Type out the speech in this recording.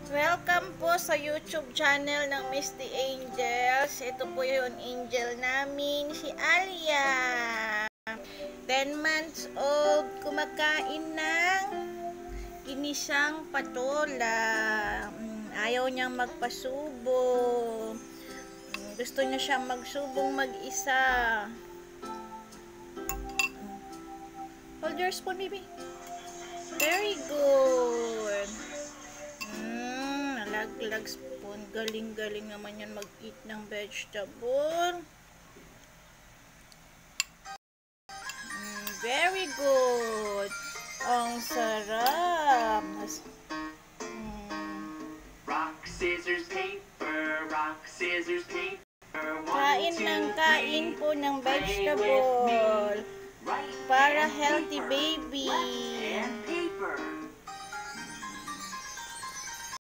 Welcome po sa YouTube channel ng Miss the Angels. Ito po yung angel namin, si Alya. 10 months old, kumakain ng ginisang patola. Ayaw niyang magpasubo. Gusto niya siyang magsubong mag-isa. Hold your spoon, baby. Very good. Nalaglag spoon. Galing-galing naman yan mag-eat ng vegetable. Very good. Ang sarap. Rock, scissors, paper. Rock, scissors, paper. Kain ng kain po ng vegetable. Para healthy baby.